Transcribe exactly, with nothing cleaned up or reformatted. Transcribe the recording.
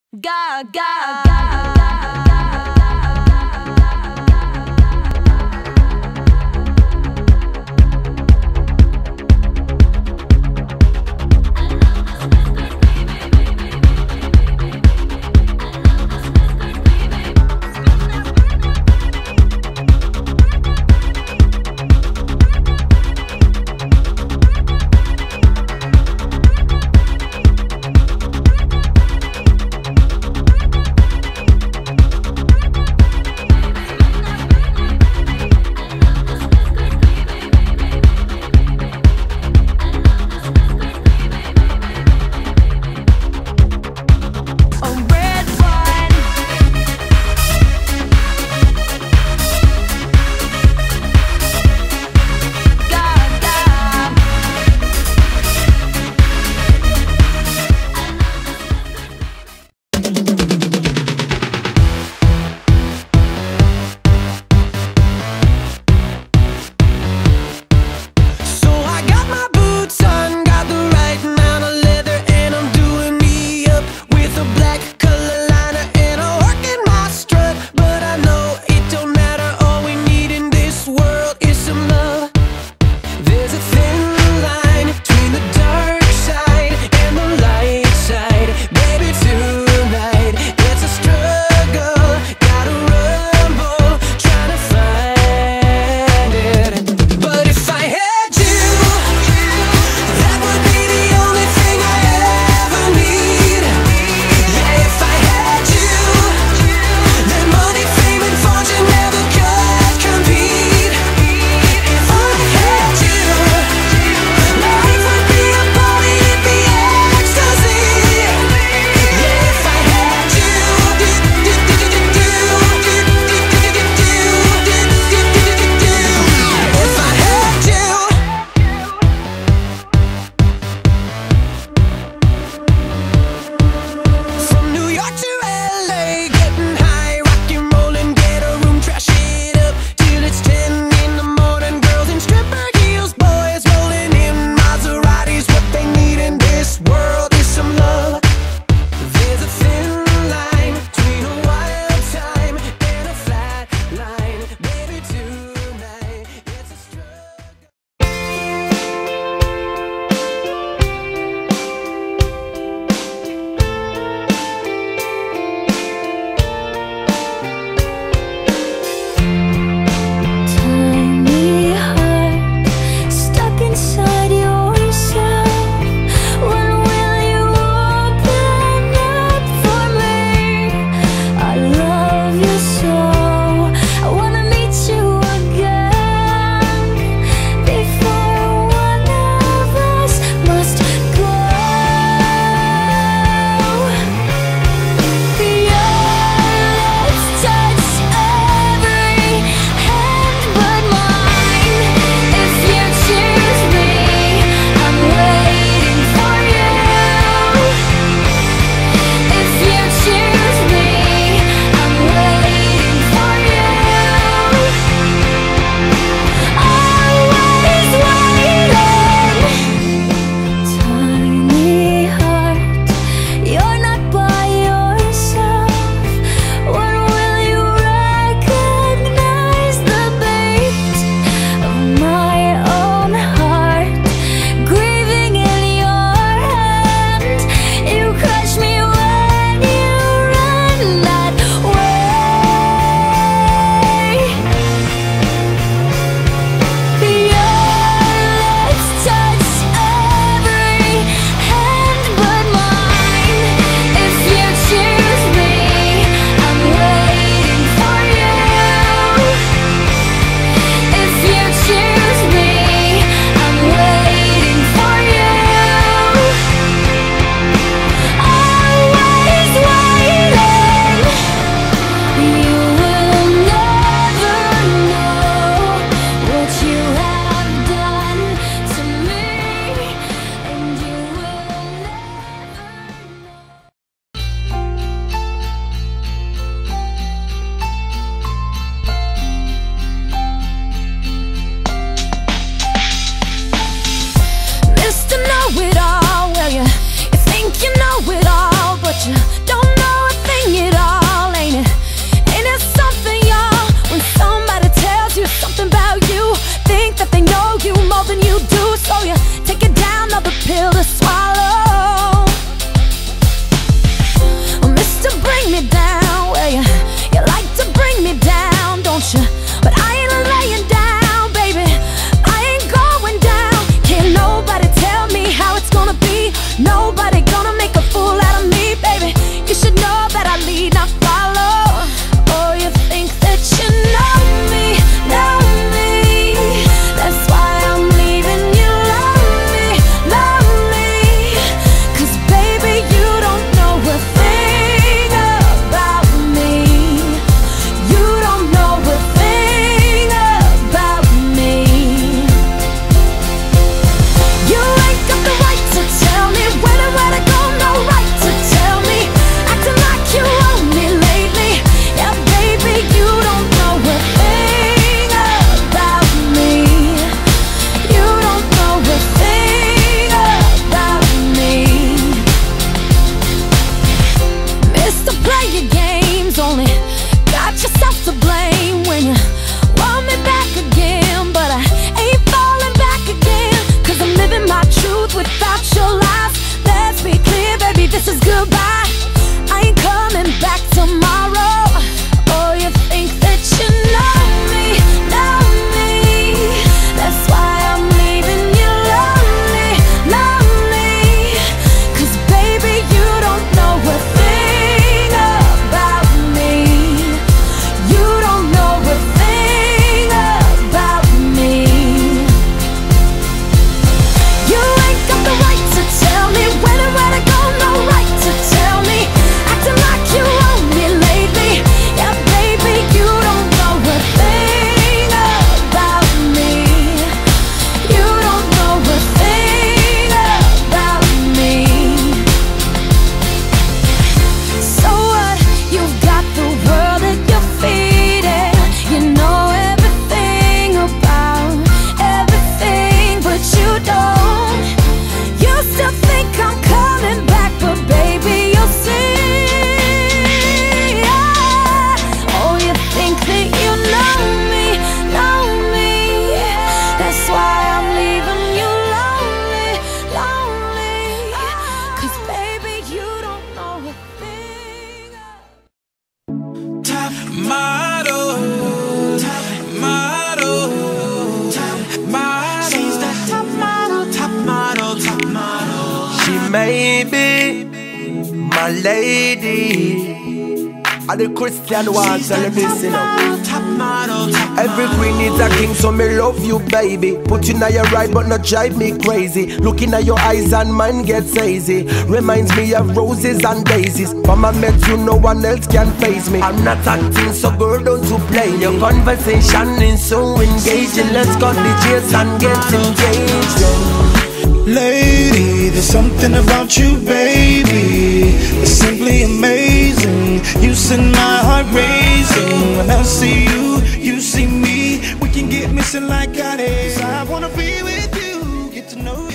Ga ga ga. model, model, model. She's the top model, top model, top model. She may be my lady. And the Christian ones tell me this, you know. Top model, top Every queen needs a king, so me love you, baby. Put you in your right, but not drive me crazy. Looking at your eyes and mine gets hazy. Reminds me of roses and daisies. From I met you, no one else can face me. I'm not acting, so girl, don't you play. Your conversation is so engaging. Let's cut the chase and get engaged. Lady, there's something about you, baby. It's simply amazing. You send my heart racing. When I see you, you see me. We can get missing like I did. I wanna be with you, get to know you.